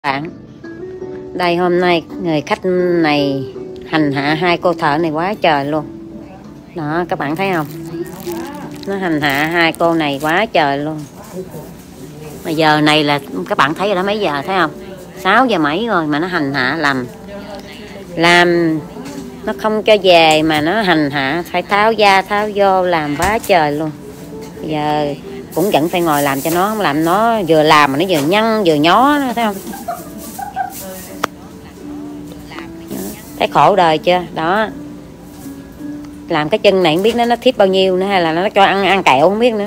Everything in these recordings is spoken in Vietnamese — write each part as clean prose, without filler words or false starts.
Bạn, đây hôm nay người khách này hành hạ hai cô thợ này quá trời luôn. Đó, các bạn thấy không? Nó hành hạ hai cô này quá trời luôn. Bây giờ này là các bạn thấy rồi đó, mấy giờ thấy không? 6 giờ mấy rồi mà nó hành hạ làm nó không cho về mà nó hành hạ, phải tháo da tháo vô làm quá trời luôn. Bây giờ cũng vẫn phải ngồi làm cho nó, không làm nó vừa làm mà nó vừa nhăn vừa nhó, thấy không? Thấy khổ đời chưa? Đó. Làm cái chân này không biết nó thiếp bao nhiêu nữa, hay là nó cho ăn kẹo không biết nữa.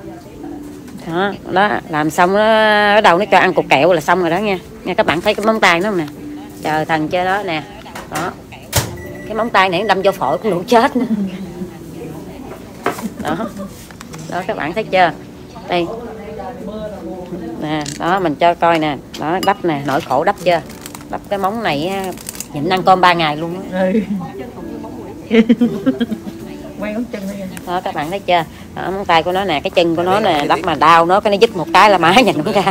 Đó, làm xong nó ở đầu nó cho ăn cục kẹo là xong rồi đó nha. Nha các bạn thấy cái móng tay nó không nè. Trời thần chơi đó nè. Đó. Cái móng tay này đâm vô phổi cũng đủ chết nữa. Đó. Đó các bạn thấy chưa? Đây. Nè, đó mình cho coi nè, đó đắp nè, nỗi khổ đắp chưa? Đắp cái móng này nhịn ăn cơm 3 ngày luôn đó. Quay ngón chân Đó các bạn thấy chưa? Đó, móng tay của nó nè, cái chân của nó nè, đắp mà đau nó, cái nó dứt một cái là má nhìn nó ra.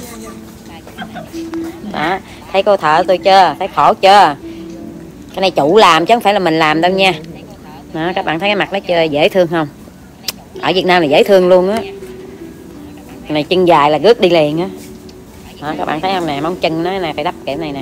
Đó, thấy cô thợ tôi chưa? Thấy khổ chưa? Cái này chủ làm chứ không phải là mình làm đâu nha. Đó, các bạn thấy cái mặt nó chưa? Dễ thương không? Ở Việt Nam là dễ thương luôn á. Cái này chân dài là rước đi liền á. Đó, các bạn thấy không nè, móng chân nó nè phải đắp kiểu này nè.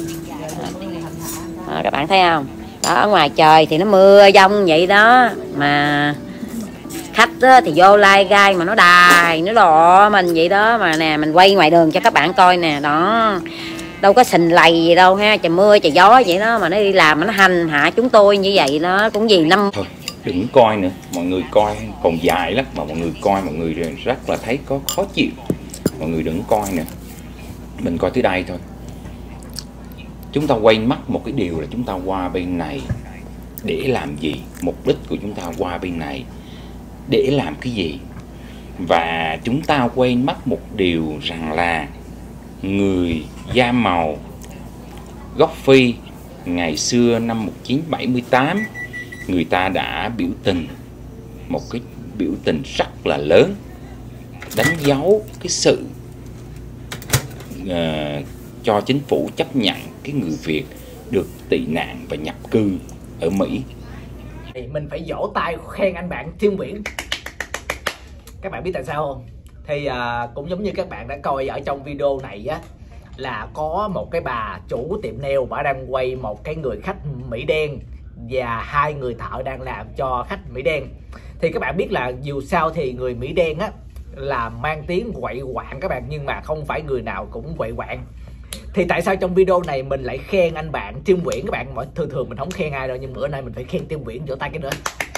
Đó, các bạn thấy không? Đó, ở ngoài trời thì nó mưa giông vậy đó, mà khách thì vô lai gai mà nó đài nó đọ mình vậy đó, mà nè mình quay ngoài đường cho các bạn coi nè. Đó, đâu có sình lầy gì đâu ha, trời mưa trời gió vậy đó mà nó đi làm mà nó hành hạ chúng tôi như vậy đó, cũng vì năm thôi đừng coi nữa, mọi người coi còn dài lắm mà mọi người coi mọi người rất là thấy có khó chịu, mọi người đừng coi nữa, mình coi tới đây thôi. Chúng ta quay mắt một cái điều là chúng ta qua bên này để làm gì, mục đích của chúng ta qua bên này để làm cái gì. Và chúng ta quên mất một điều rằng là người da màu gốc Phi ngày xưa năm 1978 người ta đã biểu tình một cái biểu tình rất là lớn, đánh dấu cái sự cho chính phủ chấp nhận cái người Việt được tị nạn và nhập cư ở Mỹ. Mình phải vỗ tay khen anh bạn Thiên Nguyễn. Các bạn biết tại sao không? Thì cũng giống như các bạn đã coi ở trong video này á, là có một cái bà chủ tiệm nail, bà đang quay một cái người khách Mỹ đen và hai người thợ đang làm cho khách Mỹ đen. Thì các bạn biết là dù sao thì người Mỹ đen á là mang tiếng quậy quạng các bạn, nhưng mà không phải người nào cũng quậy quạng. Thì tại sao trong video này mình lại khen anh bạn Tim Nguyễn các bạn? Thường mình không khen ai đâu, nhưng bữa nay mình phải khen Tim Nguyễn, vỗ tay cái nữa.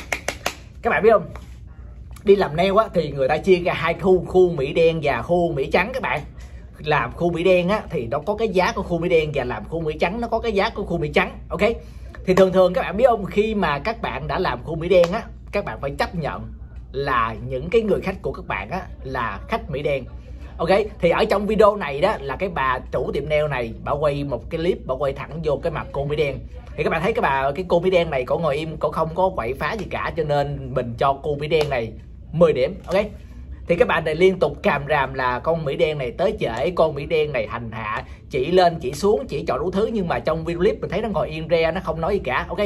Các bạn biết không, đi làm nail á thì người ta chia ra hai khu Mỹ đen và khu Mỹ trắng các bạn. Làm khu Mỹ đen á thì nó có cái giá của khu Mỹ đen, và làm khu Mỹ trắng nó có cái giá của khu Mỹ trắng. Ok, thì thường các bạn biết không, khi mà các bạn đã làm khu Mỹ đen á, các bạn phải chấp nhận là những cái người khách của các bạn á là khách Mỹ đen. Ok, thì ở trong video này đó là cái bà chủ tiệm nail này, bà quay một cái clip, bà quay thẳng vô cái mặt cô Mỹ đen. Thì các bạn thấy cái cô Mỹ đen này cổ ngồi im, cổ không có quậy phá gì cả, cho nên mình cho cô Mỹ đen này 10 điểm. Ok, thì các bạn này liên tục càm ràm là con Mỹ đen này tới trễ, con Mỹ đen này hành hạ, chỉ lên chỉ xuống, chỉ chọn đủ thứ, nhưng mà trong video clip mình thấy nó ngồi yên re, nó không nói gì cả. Ok,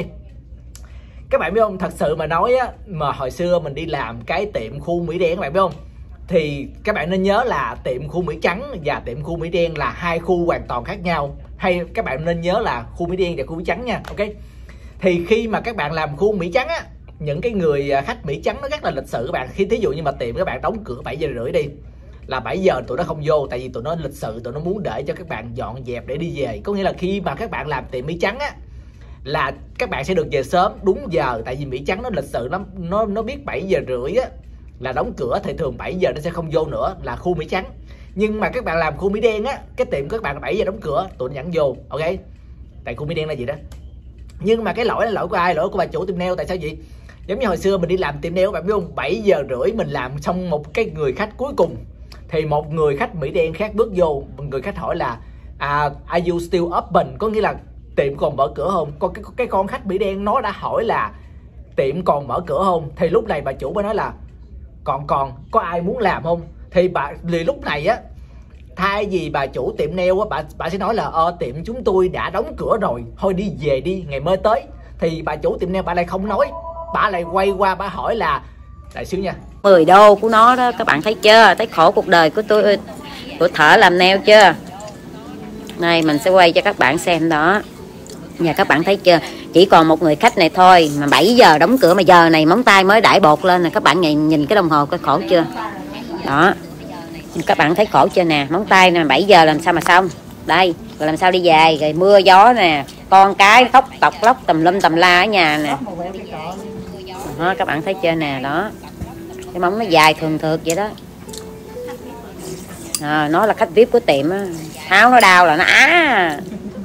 các bạn biết không, thật sự mà nói á, mà hồi xưa mình đi làm cái tiệm khu Mỹ đen các bạn biết không, thì các bạn nên nhớ là tiệm khu Mỹ trắng và tiệm khu Mỹ đen là hai khu hoàn toàn khác nhau. Hay các bạn nên nhớ là khu Mỹ đen và khu Mỹ trắng nha. Ok, thì khi mà các bạn làm khu Mỹ trắng á, những cái người khách Mỹ trắng nó rất là lịch sự các bạn. Khi thí dụ như mà tiệm các bạn đóng cửa 7 giờ rưỡi đi, là 7 giờ tụi nó không vô, tại vì tụi nó lịch sự, tụi nó muốn để cho các bạn dọn dẹp để đi về. Có nghĩa là khi mà các bạn làm tiệm Mỹ trắng á, là các bạn sẽ được về sớm đúng giờ, tại vì Mỹ trắng nó lịch sự lắm, nó biết 7 giờ rưỡi á là đóng cửa, thì thường 7 giờ nó sẽ không vô nữa, là khu Mỹ trắng. Nhưng mà các bạn làm khu Mỹ đen á, cái tiệm của các bạn là 7 giờ đóng cửa, tụi nó vẫn vô. Ok, tại khu Mỹ đen là gì đó. Nhưng mà cái lỗi là lỗi của ai? Lỗi của bà chủ tiệm nail. Tại sao vậy? Giống như hồi xưa mình đi làm tiệm nail, bạn biết không, 7 giờ rưỡi mình làm xong một cái người khách cuối cùng, thì một người khách Mỹ đen khác bước vô, người khách hỏi là are you still open, có nghĩa là tiệm còn mở cửa không? Cái con khách Mỹ đen nó đã hỏi là tiệm còn mở cửa không, thì lúc này bà chủ mới nói là còn có ai muốn làm không. Thì lúc này á, Thay vì bà chủ tiệm nail á, bà sẽ nói là tiệm chúng tôi đã đóng cửa rồi, thôi đi về đi, ngày mai tới. Thì bà chủ tiệm nail bà lại không nói, bà lại quay qua bà hỏi là đại xíu nha, 10 đô của nó đó, các bạn thấy chưa? Thấy khổ cuộc đời của tôi, của thợ làm nail chưa? Này mình sẽ quay cho các bạn xem đó. Và các bạn thấy chưa? Chỉ còn một người khách này thôi mà 7 giờ đóng cửa, mà giờ này móng tay mới đãi bột lên nè. Các bạn nhìn cái đồng hồ coi khổ chưa? Đó. Các bạn thấy khổ chưa nè, móng tay nè, 7 giờ làm sao mà xong. Đây, rồi làm sao đi về, rồi mưa gió nè, con cái khóc tọc lóc tùm lum tùm la ở nhà nè. Đó, các bạn thấy chưa nè, đó. Cái móng nó dài thường thượt vậy đó. Nó là khách VIP của tiệm á, tháo nó đau là nó á.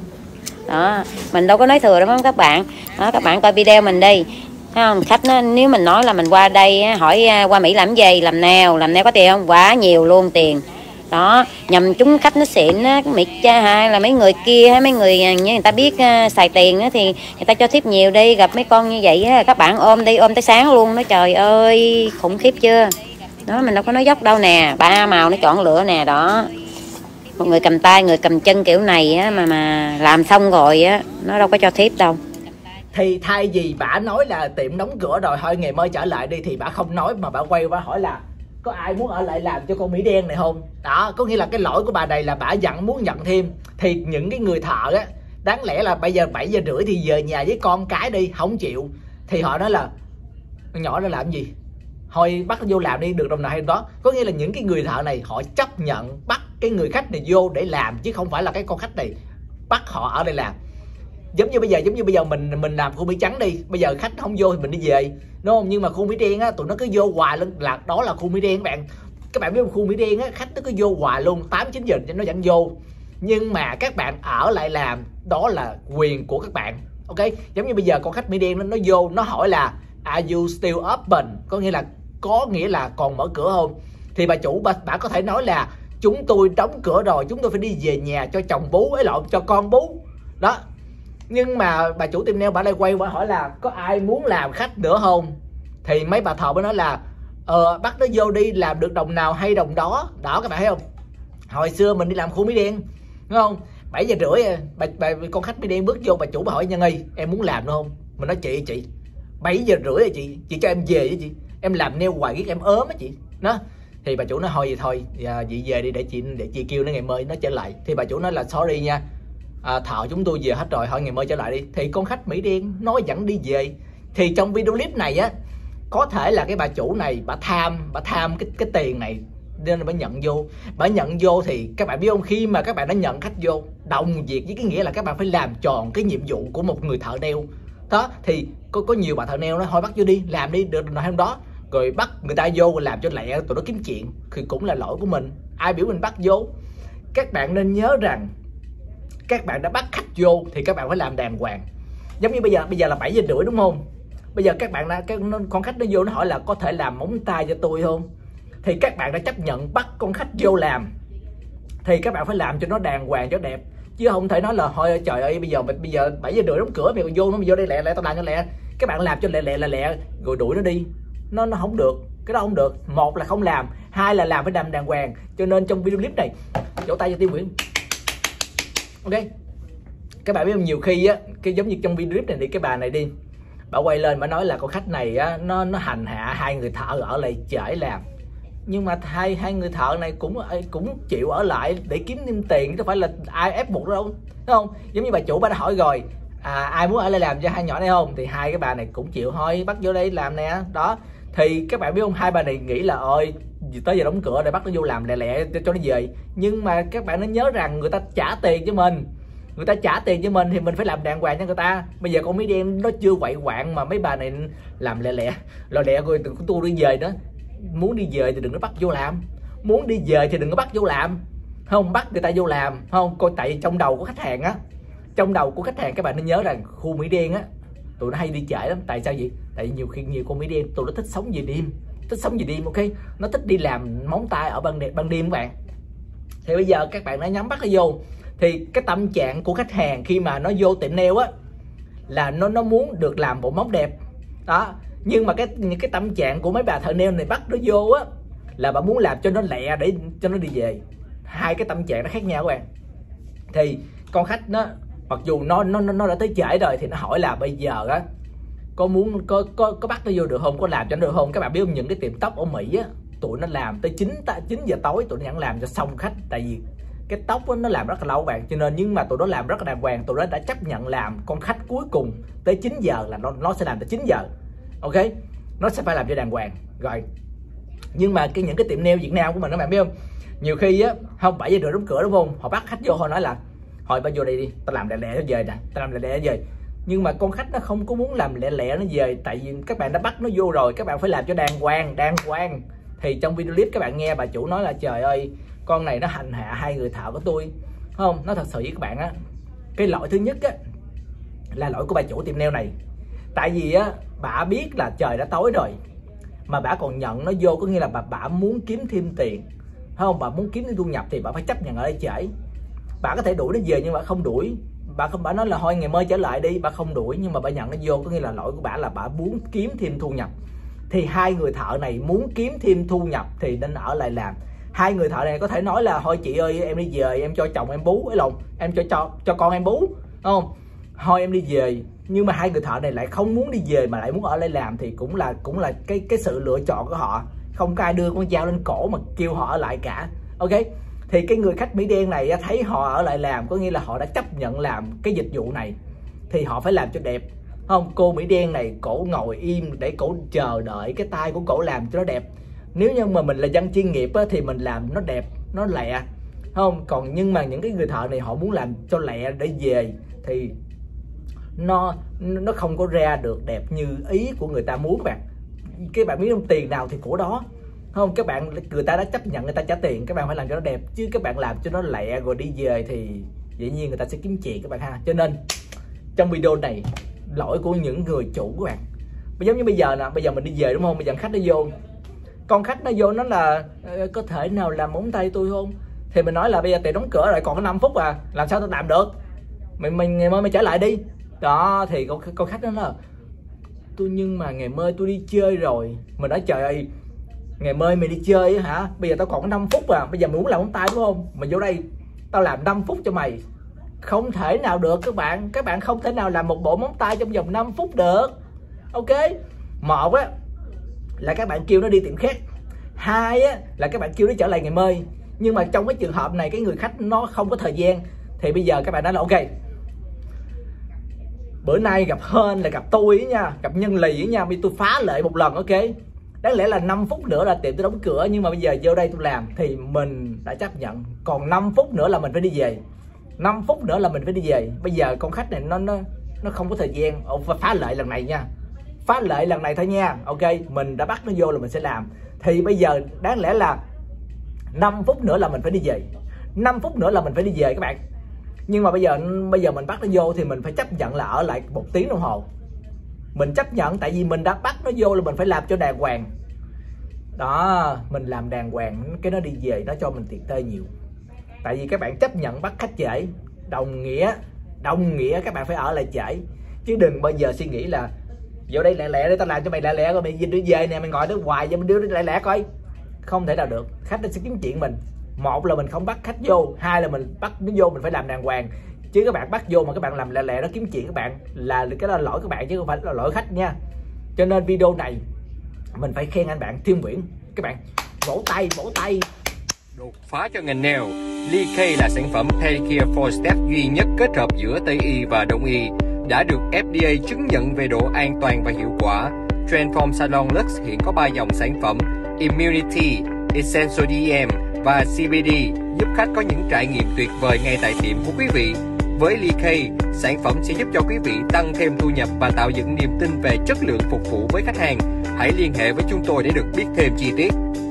Đó, mình đâu có nói thừa đâu các bạn. Đó, các bạn coi video mình đi. Thấy không? Khách nó, nếu mình nói là mình qua đây hỏi qua Mỹ làm gì, làm nail có tiền không? Quá nhiều luôn tiền. Đó, nhầm chúng khách nó xịn á, hay là mấy người kia hay mấy người người ta biết xài tiền á, thì người ta cho tiếp nhiều đi. Gặp mấy con như vậy á, các bạn ôm đi, ôm tới sáng luôn. Nói trời ơi, khủng khiếp chưa? Đó, mình đâu có nói dốc đâu nè, 3 màu nó chọn lựa nè, đó. Một người cầm tay, người cầm chân kiểu này á, mà làm xong rồi á, nó đâu có cho tiếp đâu. Thì thay vì bà nói là tiệm đóng cửa rồi thôi ngày mai trở lại đi, thì bà không nói mà bà quay qua hỏi là có ai muốn ở lại làm cho con Mỹ đen này không? Đó, có nghĩa là cái lỗi của bà này là bà muốn nhận thêm. Thì những cái người thợ á, đáng lẽ là bây giờ 7 giờ rưỡi thì về nhà với con cái đi, không chịu. Thì họ nói là nhỏ nó làm gì? Thôi bắt nó vô làm đi, được đồng nào hay đó. Có nghĩa là những cái người thợ này họ chấp nhận bắt cái người khách này vô để làm, chứ không phải là cái con khách này bắt họ ở đây làm. Giống như bây giờ mình làm khu Mỹ trắng đi, bây giờ khách không vô thì mình đi về, đúng không? Nhưng mà khu Mỹ đen á, tụi nó cứ vô hoài luôn, là đó là khu Mỹ đen các bạn biết không? Khu Mỹ đen á, khách nó cứ vô hoài luôn, 8-9 giờ nó vẫn vô. Nhưng mà các bạn ở lại làm, đó là quyền của các bạn, ok? Giống như bây giờ con khách Mỹ đen nó vô, nó hỏi là are you still open, có nghĩa là còn mở cửa không? Thì bà chủ bà có thể nói là chúng tôi đóng cửa rồi, chúng tôi phải đi về nhà cho chồng bú, cho con bú đó. Nhưng mà bà chủ tiệm nail bà lại quay qua hỏi là có ai muốn làm khách nữa không? Thì mấy bà thợ mới nói là bắt nó vô đi, làm được đồng nào hay đồng đó. Đó, các bạn thấy không? Hồi xưa mình đi làm khu Mỹ đen, đúng không? 7 giờ rưỡi con khách Mỹ đen bước vô, bà chủ bà hỏi Nhân ơi, em muốn làm nữa không? Mình nói chị 7 giờ rưỡi rồi chị cho em về với chị, em làm nail hoài ghét em ốm á chị. Đó. Thì bà chủ nói thôi vậy thôi, chị về đi để chị kêu nó ngày mai nó trở lại. Thì bà chủ nói là sorry nha, thợ chúng tôi về hết rồi, hỏi ngày mai trở lại đi. Thì con khách Mỹ đen nói vẫn đi về. Thì trong video clip này á, có thể là cái bà chủ này bà tham cái tiền này nên là bà nhận vô. Thì các bạn biết không, khi mà các bạn đã nhận khách vô, đồng việc với cái nghĩa là các bạn phải làm tròn cái nhiệm vụ của một người thợ nail đó. Thì có nhiều bà thợ nail nó thôi bắt vô đi, làm đi, được rồi hôm đó rồi bắt người ta vô rồi làm cho lẹ, tụi nó kiếm chuyện thì cũng là lỗi của mình. Ai biểu mình bắt vô? Các bạn nên nhớ rằng các bạn đã bắt khách vô thì các bạn phải làm đàng hoàng. Giống như bây giờ là 7 giờ rưỡi đúng không? Bây giờ các bạn con khách nó vô nó hỏi là có thể làm móng tay cho tôi không? Thì các bạn đã chấp nhận bắt con khách vô làm, thì các bạn phải làm cho nó đàng hoàng cho đẹp, chứ không thể nói là thôi trời ơi bây giờ 7 giờ rưỡi đóng cửa mày còn vô nó, mày vô đây lẹ tao làm cho lẹ. Các bạn làm cho lẹ rồi đuổi nó đi, nó không được, cái đó không được. Một là không làm, hai là làm phải làm đàng hoàng. Cho nên trong video clip này vỗ tay cho Tiên Nguyễn, ok? Các bạn biết không, nhiều khi á, cái giống như trong video clip này thì cái bà này đi, bà quay lên bà nói là con khách này á, nó hành hạ hai người thợ ở lại trễ làm. Nhưng mà hai người thợ này cũng chịu ở lại để kiếm thêm tiền, chứ không phải là ai ép buộc đâu, đúng không? Giống như bà chủ bà đã hỏi rồi, ai muốn ở lại làm cho hai nhỏ này không? Thì hai cái bà này cũng chịu thôi, bắt vô đây làm nè. Đó, thì các bạn biết không, hai bà này nghĩ là ơi tới giờ đóng cửa để bắt nó vô làm lẹ cho nó về. Nhưng mà các bạn nên nhớ rằng người ta trả tiền cho mình, thì mình phải làm đàng hoàng cho người ta. Bây giờ con Mỹ đen nó chưa quậy quạng mà mấy bà này làm lẹ rồi đừng có tôi đi về đó. Muốn đi về thì đừng có bắt vô làm, không bắt người ta vô làm, không coi. Tại trong đầu của khách hàng á, các bạn nên nhớ rằng khu Mỹ đen á, tụi nó hay đi trễ lắm. Tại sao vậy? Tại nhiều con Mỹ đen tụi nó thích sống về đêm, ok? Nó thích đi làm móng tay ở ban đêm các bạn. Thì bây giờ các bạn đã nhắm bắt nó vô, thì cái tâm trạng của khách hàng khi mà nó vô tiệm nail á là nó muốn được làm bộ móng đẹp đó. Nhưng mà cái tâm trạng của mấy bà thợ nail này bắt nó vô á là bà muốn làm cho nó lẹ để cho nó đi về hai cái tâm trạng nó khác nhau các bạn. Thì con khách nó mặc dù nó đã tới trễ rồi thì nó hỏi là bây giờ á có muốn có bắt nó vô được không, có làm cho nó được không. Các bạn biết không, những cái tiệm tóc ở Mỹ á, tụi nó làm tới 9 giờ tối tụi nó vẫn làm cho xong khách, tại vì cái tóc nó làm rất là lâu bạn. Cho nên nhưng mà tụi nó làm rất là đàng hoàng, tụi nó đã chấp nhận làm con khách cuối cùng tới 9 giờ là nó sẽ làm tới 9 giờ. Ok, nó sẽ phải làm cho đàng hoàng rồi. Nhưng mà những cái tiệm nail Việt Nam của mình các bạn biết không, nhiều khi á không 7 giờ rưỡi đóng cửa đúng không, họ bắt khách vô, họ nói là hồi bao vô đây đi, tao làm lẹ lẹ nó về nè, tao làm lẹ lẹ nó về. Nhưng mà con khách nó không có muốn làm lẹ lẹ nó về, tại vì các bạn đã bắt nó vô rồi, các bạn phải làm cho đàng hoàng. Thì trong video clip các bạn nghe bà chủ nói là trời ơi con này nó hành hạ hai người thợ của tôi, không? Nó thật sự với các bạn á, cái lỗi thứ nhất á là lỗi của bà chủ tiệm nail này. Tại vì á bà biết là trời đã tối rồi mà bà còn nhận nó vô, có nghĩa là bà muốn kiếm thêm tiền, không? Bà muốn kiếm thêm thu nhập thì bà phải chấp nhận ở đây trễ. Bà có thể đuổi nó về nhưng mà không đuổi, bà nói là thôi ngày mai trở lại đi, bà không đuổi nhưng mà bà nhận nó vô, có nghĩa là lỗi của bà là bà muốn kiếm thêm thu nhập. Thì hai người thợ này muốn kiếm thêm thu nhập thì nên ở lại làm. Hai người thợ này có thể nói là thôi chị ơi em đi về, em cho chồng em bú, ấy lộn, em cho con em bú, không? Thôi em đi về. Nhưng mà hai người thợ này lại không muốn đi về mà lại muốn ở lại làm, thì cũng là cái sự lựa chọn của họ. Không có ai đưa con dao lên cổ mà kêu họ ở lại cả. Ok, thì cái người khách Mỹ đen này thấy họ ở lại làm, có nghĩa là họ đã chấp nhận làm cái dịch vụ này thì họ phải làm cho đẹp, không? Cô Mỹ đen này cổ ngồi im để cổ chờ đợi cái tay của cổ làm cho nó đẹp. Nếu như mà mình là dân chuyên nghiệp á, thì mình làm nó đẹp, nó lẹ, không? Còn nhưng mà những cái người thợ này họ muốn làm cho lẹ để về thì nó không có ra được đẹp như ý của người ta muốn. Các bạn biết không, tiền nào thì của đó, không? Các bạn, người ta đã chấp nhận người ta trả tiền, các bạn phải làm cho nó đẹp, chứ các bạn làm cho nó lẹ rồi đi về thì dĩ nhiên người ta sẽ kiếm chuyện các bạn ha. Cho nên trong video này lỗi của những người chủ các bạn. Giống như bây giờ nè, bây giờ mình đi về đúng không, bây giờ khách nó vô, con khách nó vô nó là có thể nào làm móng tay tôi không, thì mình nói là bây giờ tiệm đóng cửa rồi, còn có 5 phút à, làm sao tôi làm được, mình ngày mai mày trở lại đi đó. Thì con khách đó là tôi, nhưng mà ngày mai tôi đi chơi rồi. Mình nói trời ơi, ngày mai mày đi chơi hả, bây giờ tao còn có 5 phút à, bây giờ mày muốn làm móng tay đúng không, mày vô đây tao làm 5 phút cho mày. Không thể nào được các bạn không thể nào làm một bộ móng tay trong vòng 5 phút được. Ok, một á là các bạn kêu nó đi tiệm khác, hai á là các bạn kêu nó trở lại ngày mai. Nhưng mà trong cái trường hợp này cái người khách nó không có thời gian, thì bây giờ các bạn nói là ok, bữa nay gặp Hên là gặp tôi nha, gặp Nhân Lì nha, bây tôi phá lệ một lần. Ok, đáng lẽ là 5 phút nữa là tiệm tôi đóng cửa, nhưng mà bây giờ vô đây tôi làm thì mình đã chấp nhận. Còn 5 phút nữa là mình phải đi về, 5 phút nữa là mình phải đi về. Bây giờ con khách này nó không có thời gian, phá lệ lần này nha, phá lệ lần này thôi nha. Ok, mình đã bắt nó vô là mình sẽ làm. Thì bây giờ đáng lẽ là 5 phút nữa là mình phải đi về, 5 phút nữa là mình phải đi về các bạn. Nhưng mà bây giờ mình bắt nó vô thì mình phải chấp nhận là ở lại 1 tiếng đồng hồ. Mình chấp nhận, tại vì mình đã bắt nó vô là mình phải làm cho đàng hoàng đó. Mình làm đàng hoàng, cái nó đi về nó cho mình tiền tê nhiều. Tại vì các bạn chấp nhận bắt khách trễ, đồng nghĩa các bạn phải ở lại trễ. Chứ đừng bao giờ suy nghĩ là vô đây lẹ lẹ để tao làm cho mày lẹ lẹ rồi mày đi về nè, mày ngồi đó hoài cho mình đưa lẹ lẹ coi. Không thể nào được, khách nó sẽ kiếm chuyện mình. Một là mình không bắt khách vô, hai là mình bắt nó vô mình phải làm đàng hoàng. Chứ các bạn bắt vô mà các bạn làm lẹ lẹ nó kiếm chuyện các bạn, là cái đó là lỗi các bạn chứ không phải là lỗi khách nha. Cho nên video này mình phải khen anh bạn Thiên Nguyễn. Các bạn vỗ tay. Đột phá cho ngành nail, Lee K là sản phẩm pedicure 4 step duy nhất kết hợp giữa Tây y và Đông y, đã được FDA chứng nhận về độ an toàn và hiệu quả. Transform Salon Lux hiện có 3 dòng sản phẩm Immunity, Essential DM và CBD, giúp khách có những trải nghiệm tuyệt vời ngay tại tiệm của quý vị. Với Lee K, sản phẩm sẽ giúp cho quý vị tăng thêm thu nhập và tạo dựng niềm tin về chất lượng phục vụ với khách hàng. Hãy liên hệ với chúng tôi để được biết thêm chi tiết.